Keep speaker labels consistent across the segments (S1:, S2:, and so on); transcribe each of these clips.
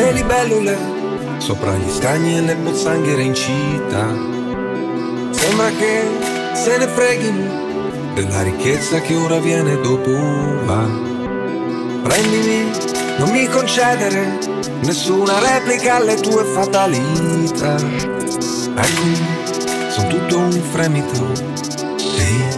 S1: le libellule sopra gli stagni e le pozzanghere in città. Sembra che se ne freghino della ricchezza che ora viene dopo va. Prendimi, non mi concedere nessuna replica alle tue fatalità. Eccomi, sono tutto un fremito. Ehi.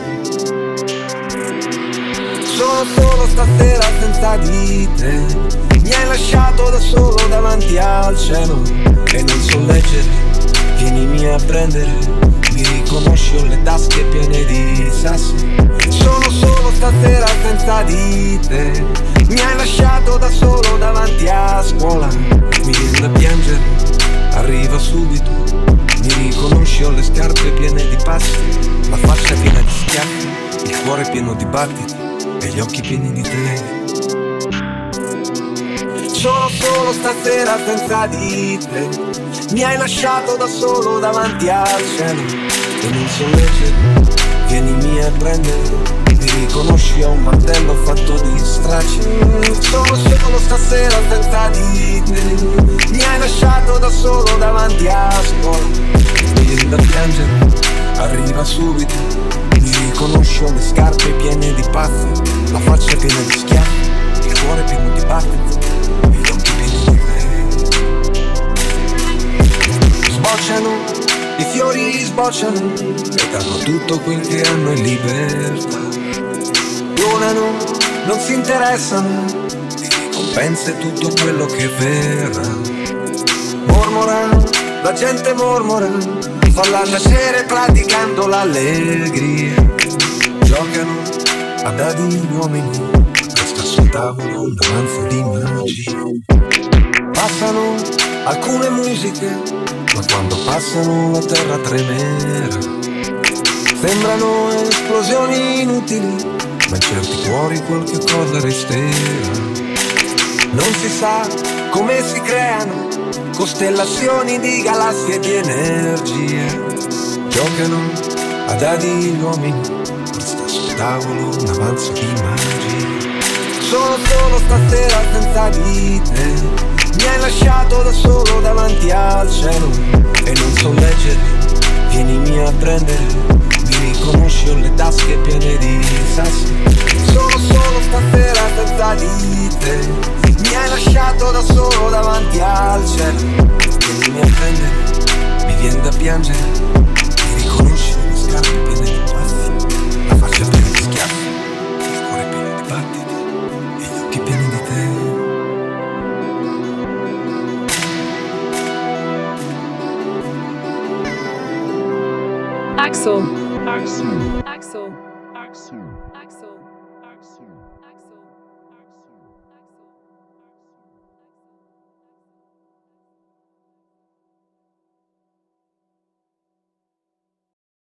S1: Sono solo stasera senza di te. Mi hai lasciato da solo davanti al cielo e non so leggere, vienimi a prendere. Mi riconosci, ho le tasche piene di sassi. Sono solo stasera senza di te. Mi hai lasciato da solo davanti a scuola. Mi viene da piangere, arriva subito. Mi riconosci, ho le scarpe piene di passi, la faccia piena di schiaffi, il cuore pieno di battiti e gli occhi pieni di te. Sono solo stasera senza di te. Mi hai lasciato da solo davanti al cielo e non so leggere, vienimi a prendere. Mi riconosci, ho un mantello fatto di stracci. Sono solo stasera senza di te. Mi hai lasciato da solo davanti a scuola. Mi viene da piangere, arriva subito. Mi riconosci, ho le scarpe piene di pazzi, la faccia piena di schiaffi, il cuore pieno di battiti. Sbocciano, i fiori sbocciano e danno tutto quel che hanno in libertà. Donano, non si interessano di ricompense tutto quello che verrà. Mormora, la gente mormora, falla nascere praticando l'allegria. Giocano a dadi gli uomini, resta sul tavolo un avanzo di magia. Passano alcune musiche, ma quando passano la terra tremerà. Sembrano esplosioni inutili, ma in certi cuori qualche cosa resterà. Non si sa come si creano costellazioni di galassie e di energia. Giocano a dadi gli uomini, resta sul tavolo un avanzo di magia. Sono solo stasera senza di te. Mi hai lasciato da solo davanti al cielo e non so leggere, vienimi a prendere. Mi riconosci, ho le tasche piene di sassi. Sono solo stasera senza di te. Mi hai lasciato da solo davanti al cielo, vienimi a prendere. Mi viene da piangere, mi riconosci, ho le scarpe piene di passi, la faccia piena di schiaffi, il cuore pieno di battiti e gli occhi pieni di te.
S2: Axel.